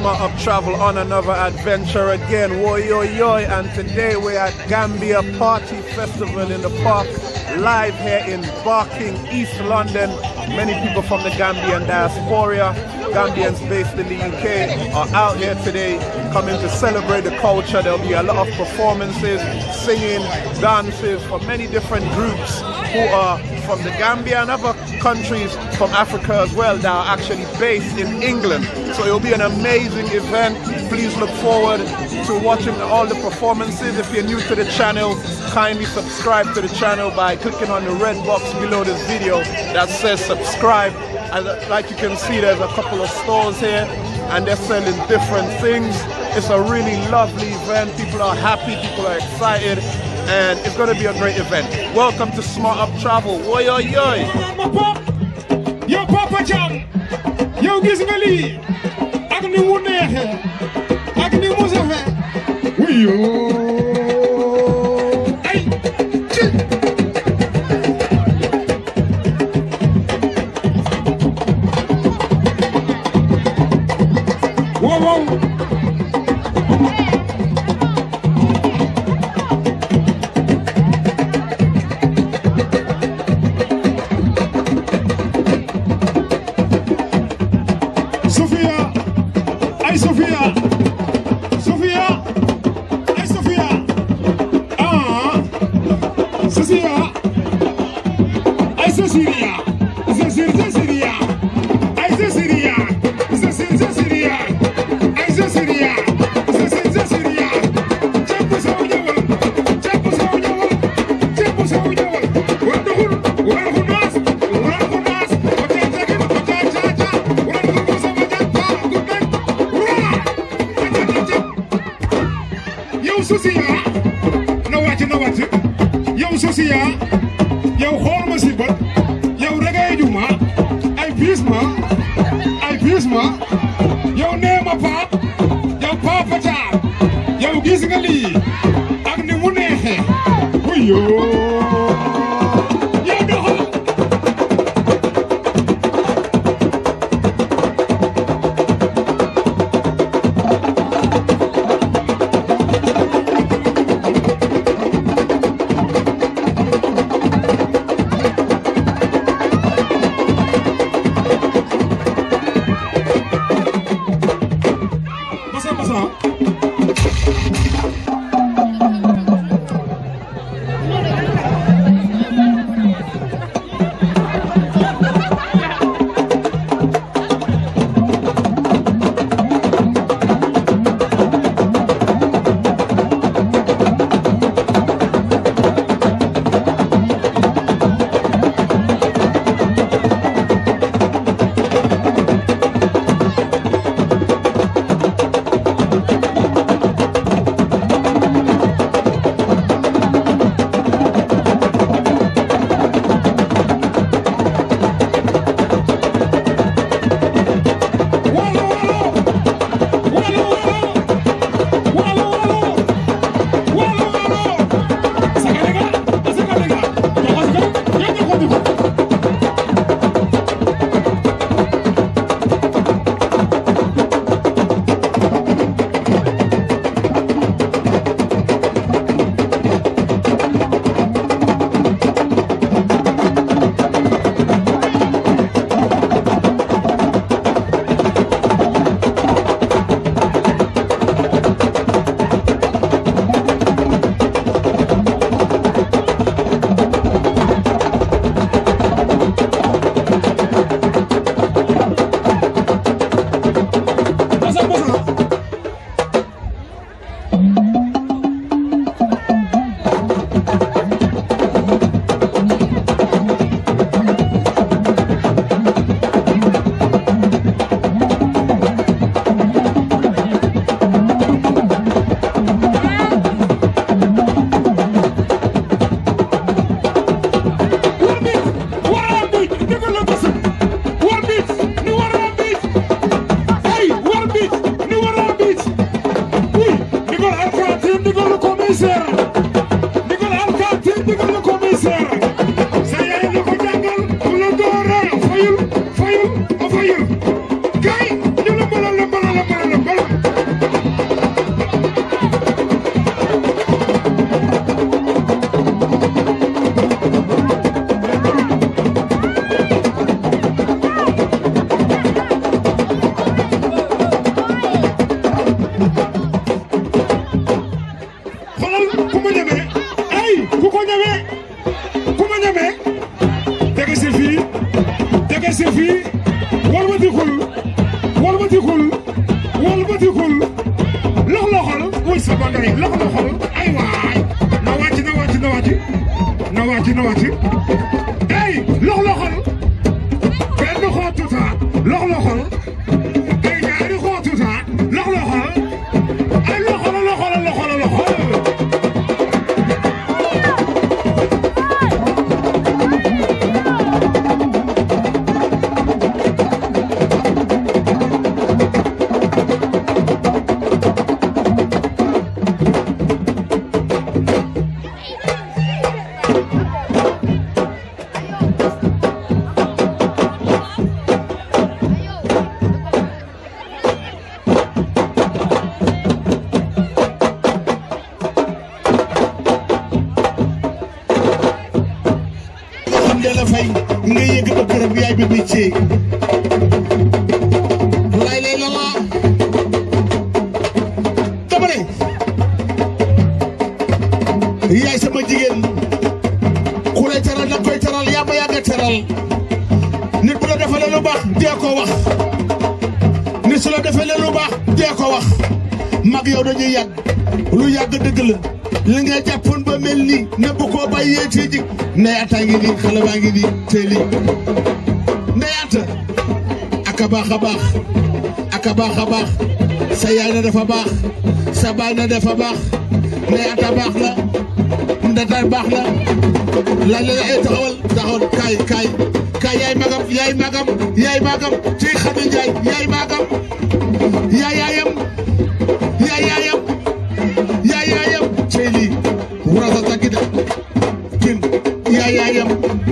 Smart Up Travel on another adventure again. Woy yo yo, and today we're at Gambia Party Festival in the park, live here in Barking, East London. Many people from the Gambian diaspora, Gambians based in the UK, are out here today coming to celebrate the culture. There'll be a lot of performances, singing, dances from many different groups who are from the Gambia and other countries from Africa as well that are actually based in England. So it'll be an amazing event. Please look forward to watching all the performances. If you're new to the channel, kindly subscribe to the channel by clicking on the red box below this video that says subscribe. And like you can see, there's a couple of stores here and they're selling different things. It's a really lovely event. People are happy, people are excited, and it's going to be a great event. Welcome to Smart Up Travel. Oi, oi, oi. Yo, Papa Jam. Yo, Gizgali. Agni Munehe. Agni Muzehe. Yo. tuuti hey lox-loxal benn xootu saa lox-loxal ay ñaari xootu saa lox-loxal ay loxala loxala loxala loxal nga yëg ba kërëm yaay bi bi ci lay lay la dama ne yaay sama jigéen ku lay teral da koy teral yaa ma yàgg teral nit bu la defalee lu baax dee ko wax nit su la defalee lu baax dee ko wax mag yow dañuy yàgg lu yàgg dëgg la li nga jàppoon ba mel ni ne bu ko bàyyee ci jig Ndeyata ngi nii xale baa ngi nii teel yi Ndeyata ak a baax a baax ak a baax a baax sa yaay na dafa baax sa baay na dafa baax Ndeyata baax la Ndeyata baax la laaj la ay taxawal kaay yaay magam ci Xadi Njaay yaay magam yaayam teel yi wurasa tagida kin yaayam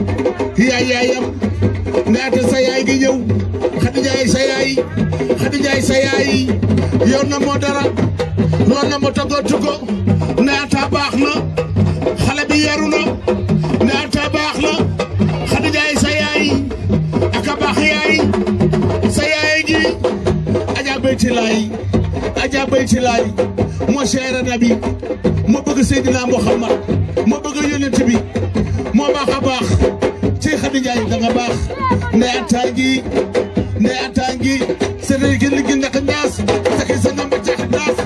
Ndeyata sa yaay gi ñëw Xadi Njaay sa yaay yow na moo dara lool na mo togo Ndeyata baax na xale bi yaru na Ndeyata baax na Xadi Njaay sa yaay aka baax yaay sa yaay gi Aja Bayti Laay moo cher nabi moo bëgg Seydina Muhammad moo bëgg yonent bi moo baax a baax ci Xadi Njaay da nga baax Ndeyata ngi sere gi ligi nak ñaas taki sa namba ci daas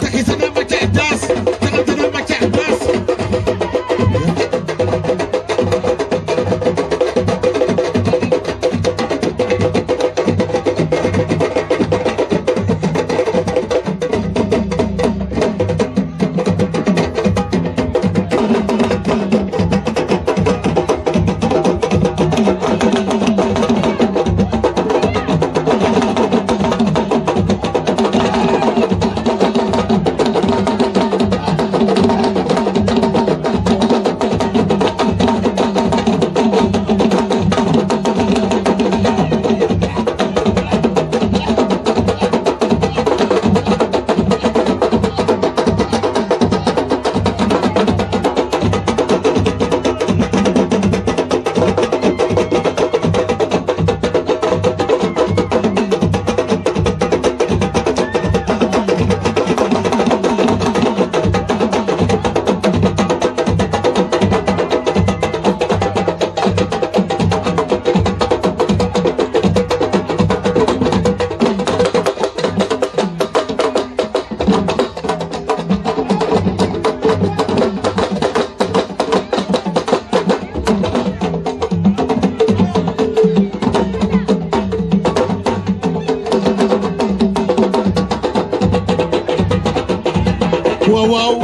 taka dana ba ci daas waaw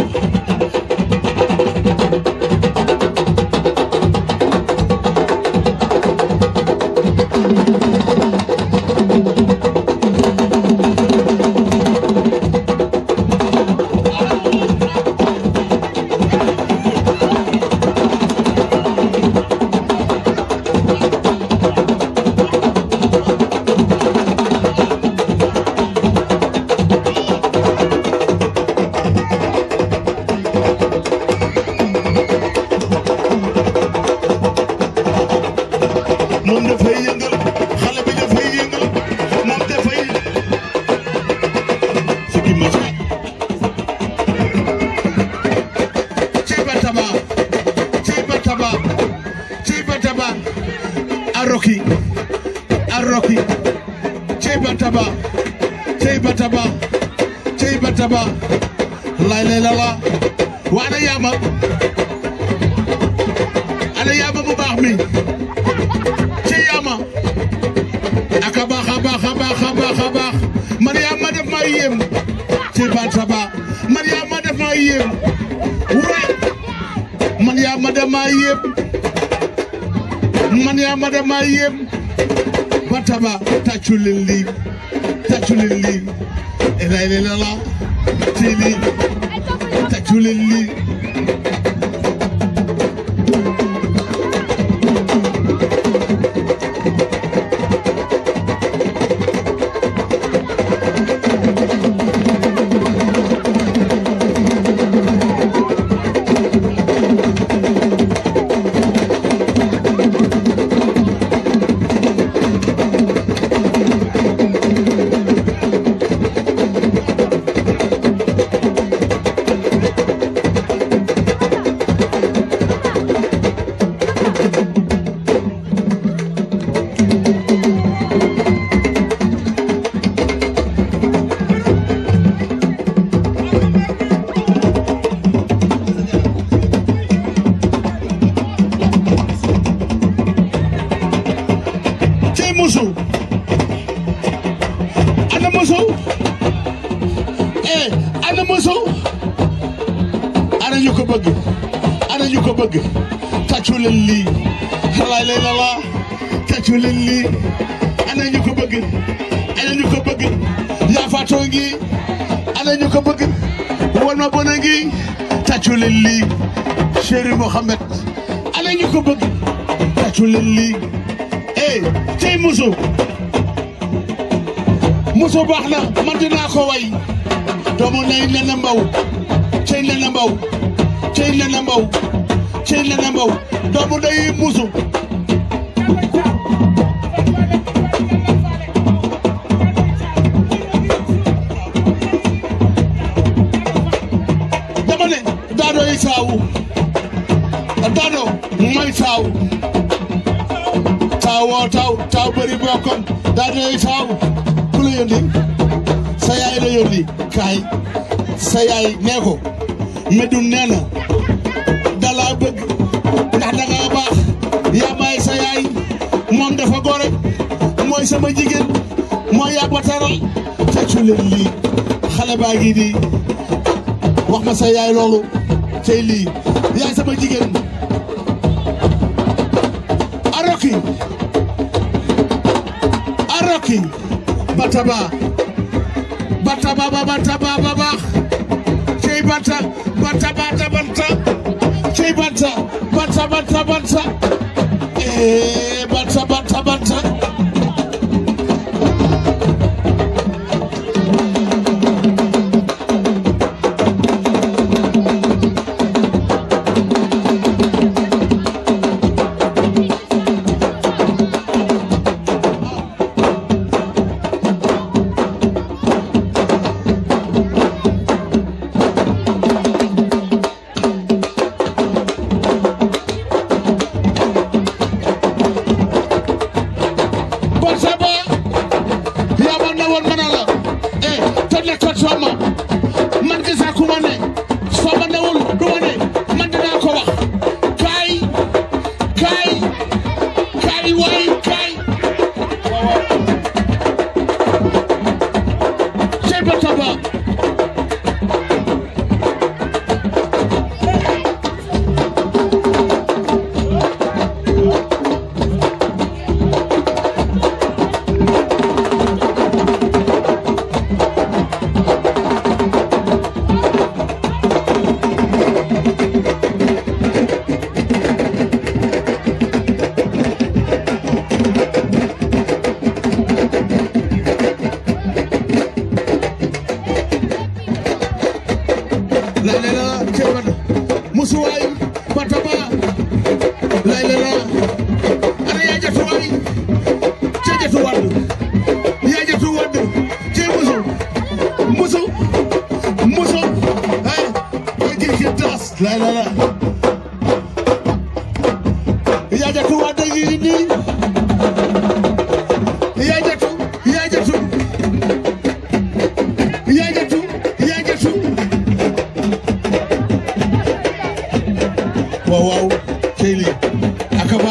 moom dafay yëngal xale bi dafay yëngal moom dafay sikki ma ci bataba aroki ci bataba lay la wa ana yaama mi ci yama aka baax a baax a baax a baax a baax Mariama def ma yéem ci Bantaba Mariama def ma yéem way Mariama def ma yéem Mariama def ma yéem Bantaba tàccu leen lii elay la la ci lii tàccu leen lii tàccu leen lii xalaay lay la la tàccu leen lii ana ñu ko bëgg yaa faatoo ngi ana ñu ko bëgg wal ma bona ngi tàccu leen lii Chéri Mohamed ana ñu ko bëgg tàccu leen lii tey muso baax na man dinaa ko way doomu nay Nene Mbaw cey Nene Mbaw doomu day musu dama ne daado yi saawu daado may saawu taw bëri bokkam daado yi saawu ku la yónni sa yaay la yónni kaay sa yaay nee ko Médoune nee na dala bëgg ndax danga baax yaa may sa yaay moom dafa gore mooy sama jigéen mooy yaa bataral tàccu leen lii xale baa ngi nii wax ma sa yaay loolu tey lii yaay sama jigéen aroki Bantaba ba baax cey Banta cey Banta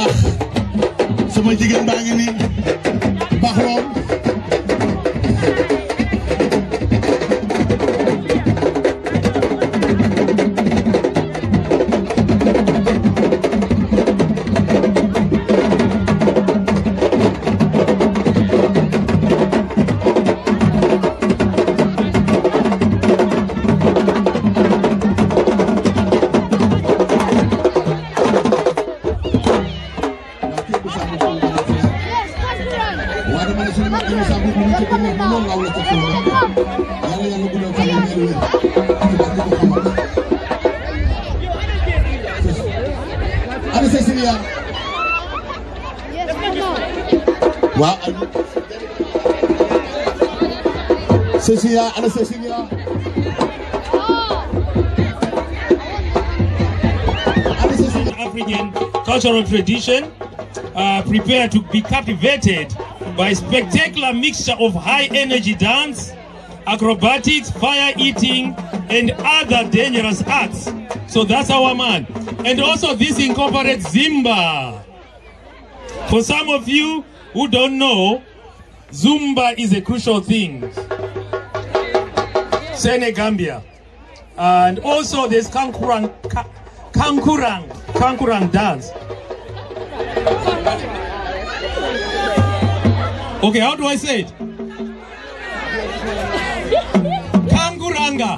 baax sama jigéen baa ngi nii baax lool Cecilia. Wow. Cecilia, Anna Cecilia. African cultural tradition prepare to be captivated by a spectacular mixture of high energy dance, acrobatics, fire eating, and other dangerous acts. So that's our man. And also this incorporates Zumba. For some of you who don't know, Zumba is a crucial thing. Senegambia. And also there's Kankurang dance. Okay, how do I say it? Kankuranga.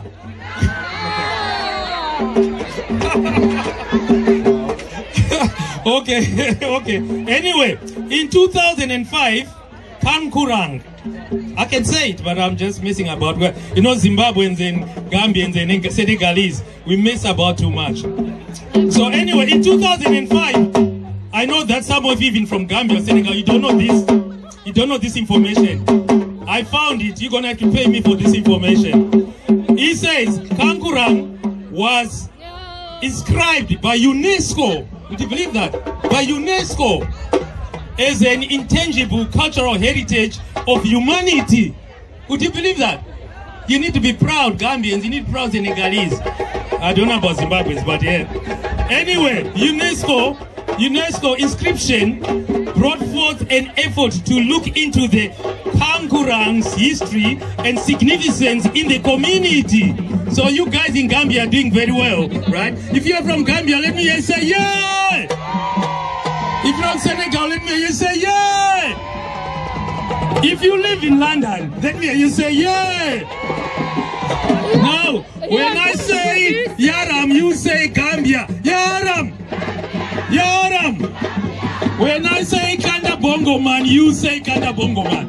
Okay. Anyway, in 2005, Kankurang. I can say it, but I'm just messing about. You know, Zimbabweans and Gambians and Senegalese, we mess about too much. So anyway, in 2005, I know that some of you, even from Gambia or Senegal, you don't know this. You don't know this information. I found it. You're going to have to pay me for this information. He says Kankurang was inscribed by UNESCO. Would you believe that? By UNESCO as an intangible cultural heritage of humanity. Would you believe that? You need to be proud, Gambians. You need proud Senegalese. I don't know about Zimbabweans, but yeah. Anyway, UNESCO inscription brought forth an effort to look into the Kankurang's history and significance in the community. So you guys in Gambia are doing very well, right? If you're from Gambia, let me hear you say yeah! If you're from Senegal, let me hear you say yeah! If you live in London, let me hear you say yeah! Now, when I say Yaram, you say Gambia. Yaram! Yaram! When I say Kanda Bongo Man, you say Kanda Bongo Man.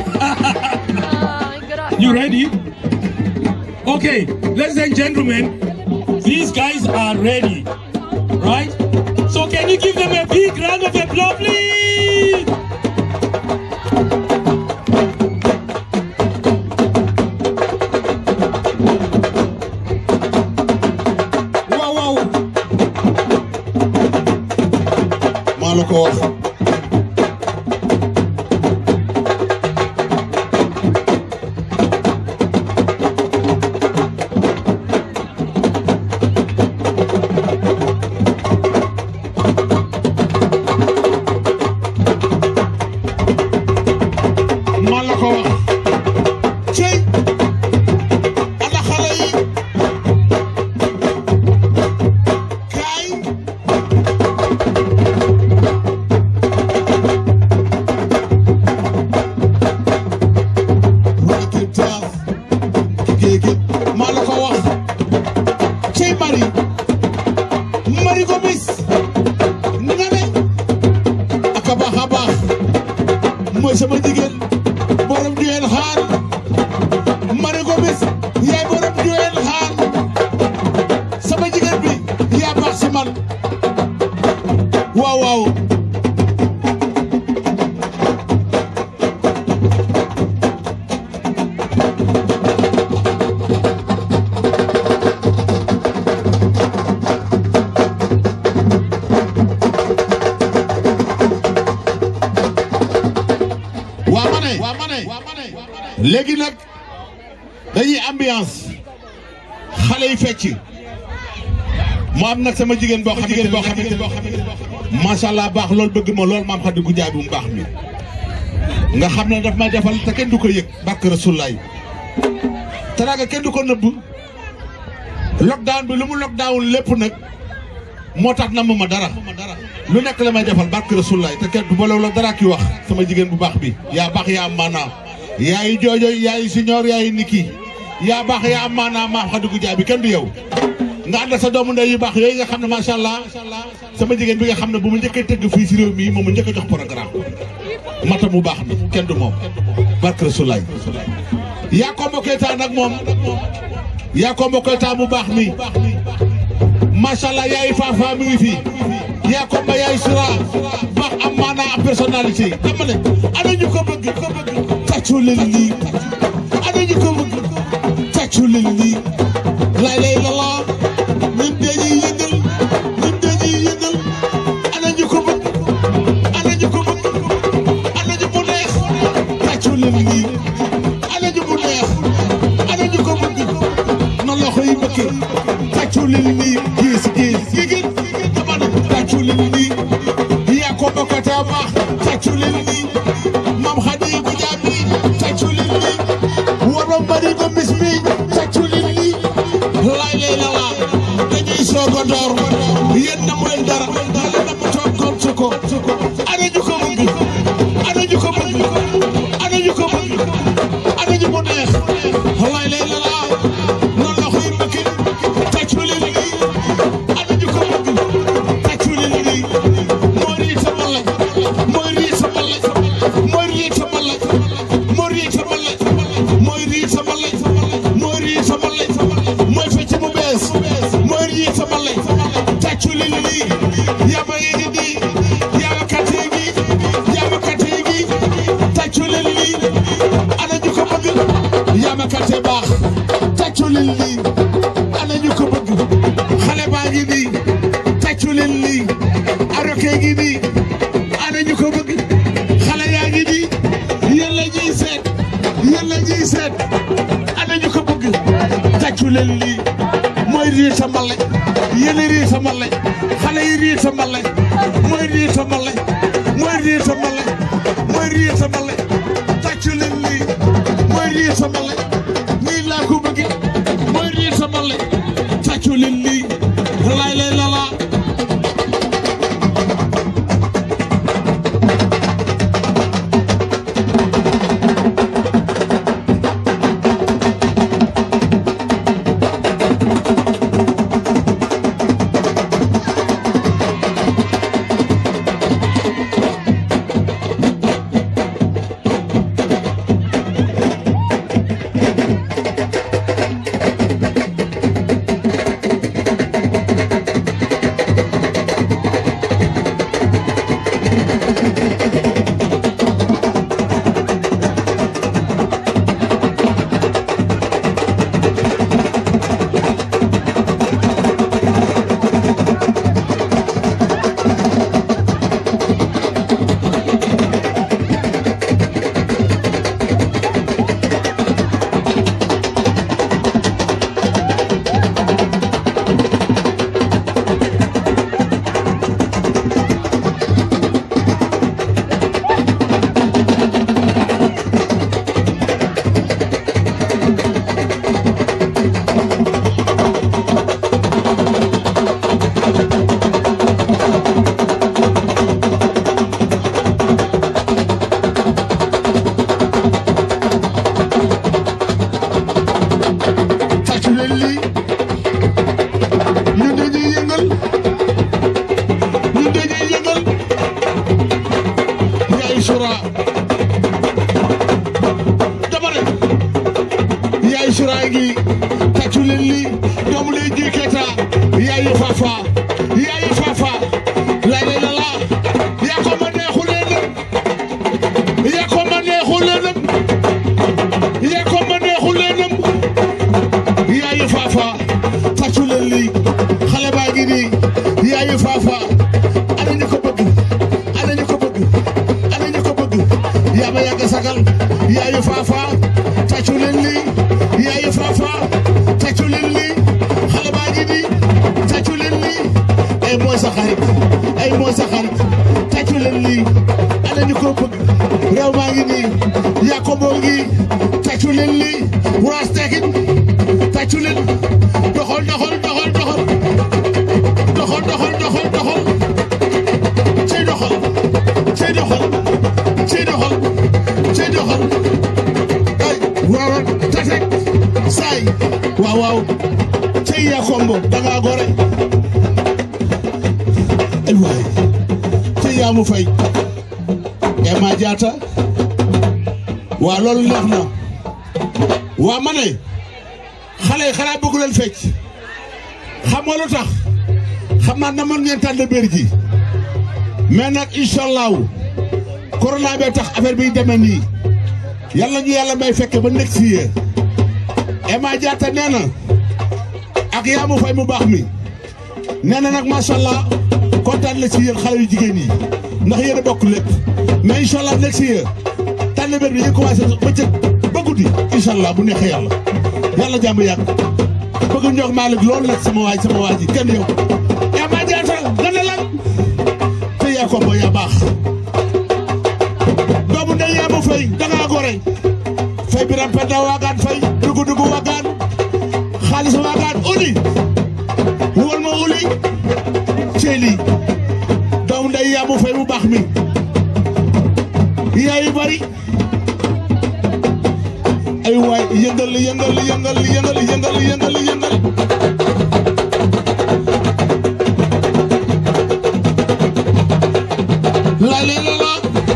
You ready? Okay, ladies and gentlemen, these guys are ready, right? So can you give them a big round of applause, please? Wow. Maloko. léegi nag dañuy ambiance xale yi fecc mu am nag sama jigéen boo xam ne macha allah baax loolu bëgg ma lool maam Khady Goudiaby bu baax mi nga xam ne daf may defal te kenn du ko yëg barke Rasulaay teraanga kenn du ko nëbb lockdown bi lu mu lockdown lépp nag moo tax na ma dara lu nekk la may defal barke Rasulaay te kenn du boole la dara ki wax sama jigéen bu baax bi yaa baax yaa am maanaam yaayu joojo yaayu siñoor yaayu niki yaa baax yaa am maanaam maam Khady Goudiaby kenn du yow nga ànd sa doomu ndey yu baax yooyu nga xam ne macha allah sama jigéen bi nga xam ne bu mu njëkkee tëgg fii si réew mi moom mu njëkk a jox programme mata mu baax mi kenn du moom barke Rasulaay yaa ko mbokkeetaa nag moom yaa ko mbokkeetaa mu baax mi macha allah yaayu Fafa mi ngi fii yaa ko mba yaayu Sura baax am maanaa am personnalité dama ne ana ñu ko bëgg tàccu leen lii ana ñu ko bëgg tàccu leen lii lay lay la la ñun dañuy yëngal ana ñu ko bëgg ana ñu ko bëgg ana ñu mu neex tàccu leen lii ana ñu mu neex ana ñu ko bëgg na loxo yi bëkkee tàccu leen lii gis dama ne tàccu leen lii yaa ko bokkata baax tàccu leen lii Maam Khady Goudiaby tàccu leen lii waroon bari ko mis mi tàccu leen lii lay lay la la dañuy soog a door yéen na mu leen dara yàlla na mu toog comme su ko ana ñu ko bëgg ana ñu ko bëgg ana ñu ko bëgg ana ñu mu neex lay lay la la noonu la koy bëgg tàccu leen lii ana ñu ko bëgg tàccu leen lii mooy rii sama lañ mooy rii sama lañ mooy rii sama lañ mooy rii sama lañ mooy rii sama lañ mooy rii sama lañ mooy fecc mu bees mooy rii sama lañ tàccu leen lii yaa ma ngi nii yaa ma kàttee gi yaa ma kàttee gi tàccu leen lii ana ñu ko bëgg yaa ma kàttee baax tàccu leen lii ana ñu ko bëgg xale baa ngi nii tàccu leen lii aroke ngi nii ana ñu ko bëgg xale yaa ngi nii yéen la ñuy seet ana ñu ko bëgg tàccu leen lii mooy rii sa mbalañ yéen rii sa mbalañ xale yi rii sa mbalañ mooy rii sa mbalañ mooy rii sa mbalañ mooy rii sa mbalañ tàccu leen lii mooy rii sa mbalañ nii laa ko bëgg mooy rii sa mbalañ tàccu leen lii lay lay la la ay mooy sa xarit leen lii ana ñu ko bëgg réew maa ngi nii Yakobo ngi tàccu leen lii wuraas tekin tàccu leen doxal doxal doxal doxal doxal doxal doxal doxal cey doxal cey doxal cey doxal cey doxal ay waaw tatek saay waaw waaw cey Yakombo danga gore ay waay cey yaa mu fay Ema Jaata waa loolu neex na waa ma ne xale yi xanaa bëggu leen fecc xam nga lu tax xam naa na mën ngeen tànn bér ji mais nag incha allahu corona bee tax affaire bi demee nii yàlla ñu yàlla may fekke ba next year Ema Jaata nee na ak yaa mu fay mu baax mi nee na nag macha allah kontaan la ci yéen xale yu jigéen yi ndax yéen a bokk lépp mais incha allah next year tànn bér bi ñu commencé bëccëg ba guddi incha allah bu neexee yàlla yàlla jàmm yàgg bëgg ñox Malick loolu nag sama waay ji kenn yow Ema Jaata nga ne lan te yaa ko yaa baax doomu ndey yaa ma fay danga gore fay biram penda waagaan fay dugu waagaan xaalis waagaan uli wol ma uli ceeli doomu ndey yaa ma fay mu baax mi yaay bari ay waay yëngal la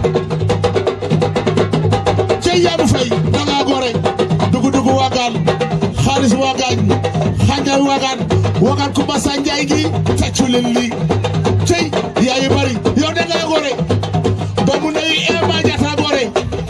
cey yaa mu fay danga gore dugu waagaan xaalis waagaan xanjaay waagaan ku basa njaay gi tàccu leen lii cey yaay bari yow danga gore doomu ndey Ema Jaata gore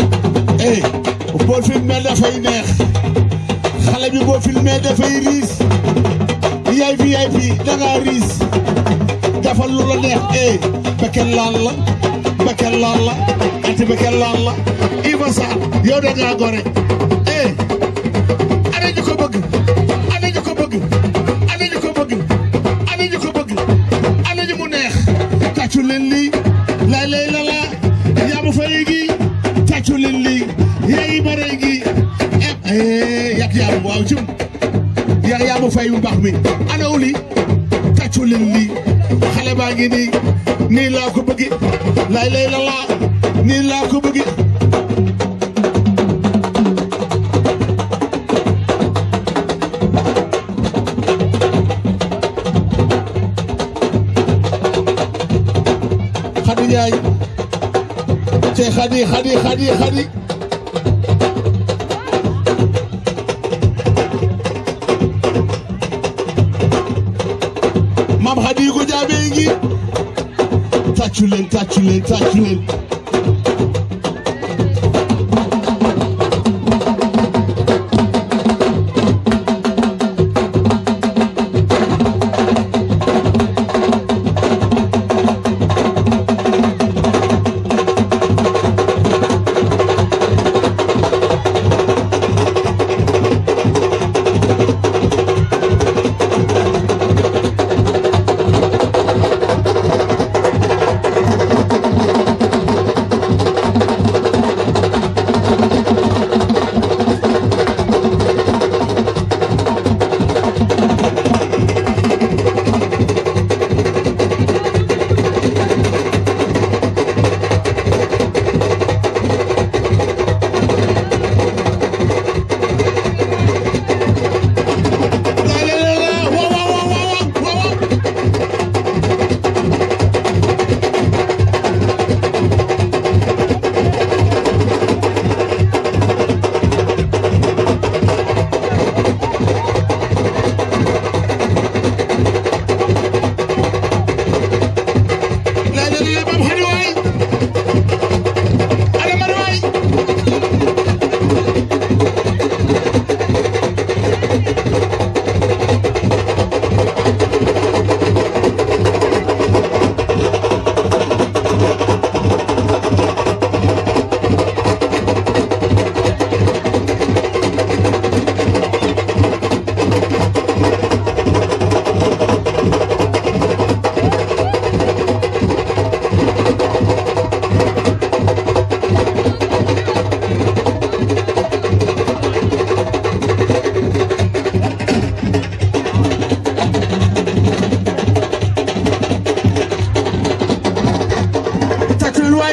boo filmé dafay neex xale bi boo filmé dafay riis yaay VIP danga riis defal lu la neex bekel laal la anti bekel laal la Iba Sarr yow danga gore ana ñu ko bëgg ana ñu ko bëgg ana ñu ko bëgg ana ñu ko bëgg ana ñu mu neex tàccu leen lii lay la yaa mu fay gi tàccu leen lii yaay bare gi yak yaa waaw cum yaa mu fay mu baax mi ana uli tàccu leen lii xale baa ngi nii laa ko bëgg lay la nii laa ko bëgg Xadi Njaay te xadi Mam Xadi ko jaabe ngi tàccu leen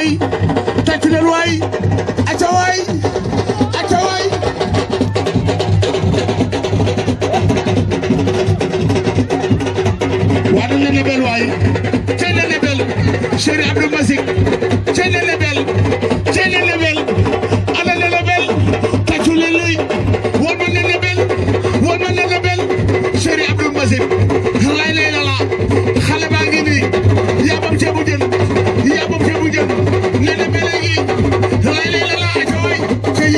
waay tàccu leen waay aca waay aca waay waa dañ leen lebel waay cey leen lebel Chéri Abdou Masik cey leen lebel cey leen lebel ana leen lebel tàccu leen luy woon ma leen lebel woon ma leen lebel Chéri Abdou Masik lay lay la la xale baa ngi nii yaa bam ceebu jën yaa bam ceebu jën leen lebel gi lay lay la la aca waay cey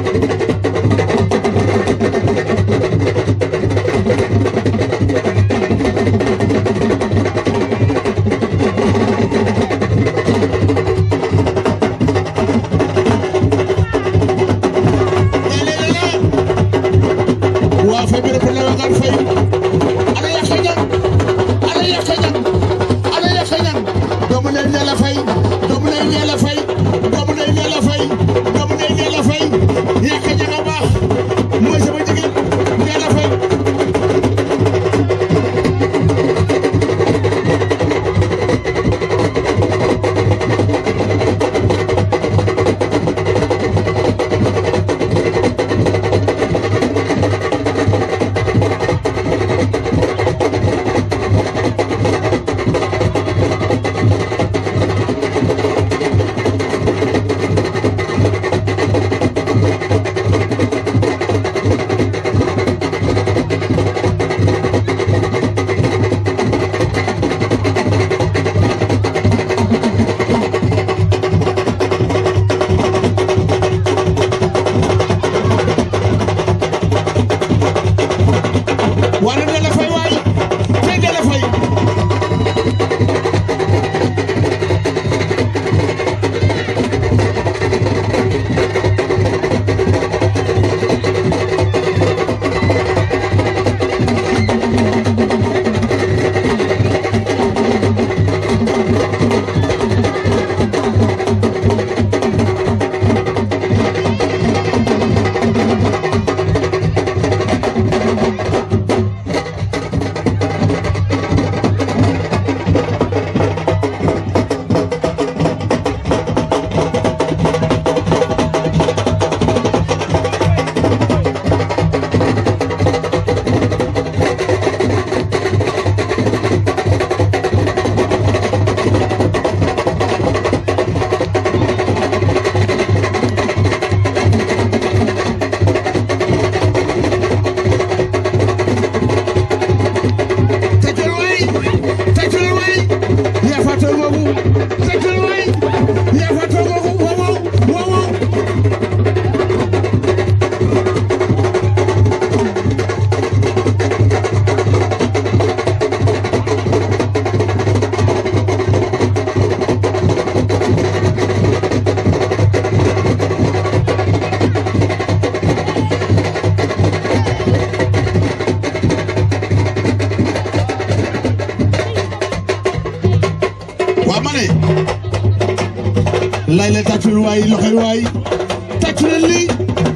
lay la tàccul waay loxoy waay tàccu leen lii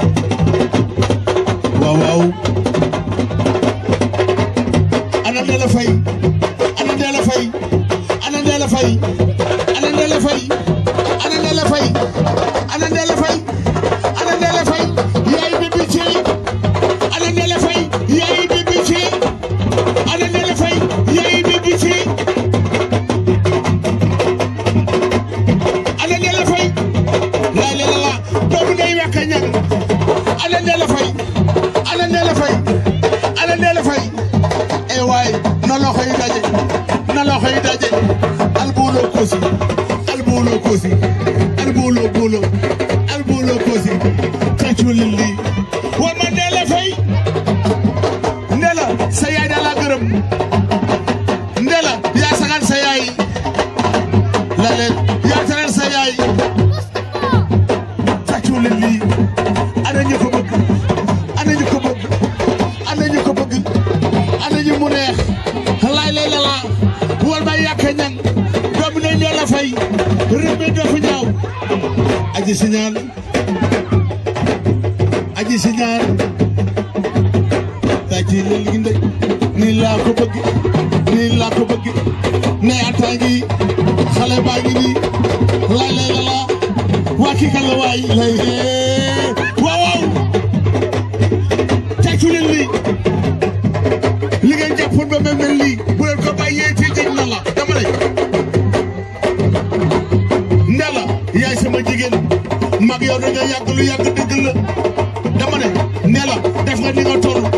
waaw waaw ana Ndella Faye ana Ndella Faye ana Ndella Faye ana Ndella Faye ana Ndella Faye ana Ndella Faye ana Ndella Faye yaay bibi ci ana Ndella Faye yaay bibi ci ana Ndella Faye yaay bibi ci ana Ndella Faye ana Ndella Faye ana Ndella Faye e waay na loxo yi daje na loxo yi daje albulo kosi albulo kosi albulo bulo albulo kosi tàccu lili wa ma Ndella Faye Ndella sa yaay da la gërëm Ndella yaa sagal sa yaay la leen yaa teral sa yaay tàccu lili ana ñu ko bëgg ana ñu ko bëgg ana ñu ko bëgg ana ñu mu neex lay lay la la wal ba yàq ñang doomu ne Ndella Faye rëbbe do fi ñaaw aji signal tàcci lili ndey ni laa ko bëgg ni laa ko bëgg ne atangi xale baa ngi nii la la la waa kii kan la waay lay waaw waaw tàccu leen lii li ngeen jàppoon ba mel lii bu leen ko bàyyee ci jëg na la dama ne Ndella yaay sama jigéen mag yow dañoo yàgg lu yàgg dëgg la dama ne Ndella def nga ni nga toll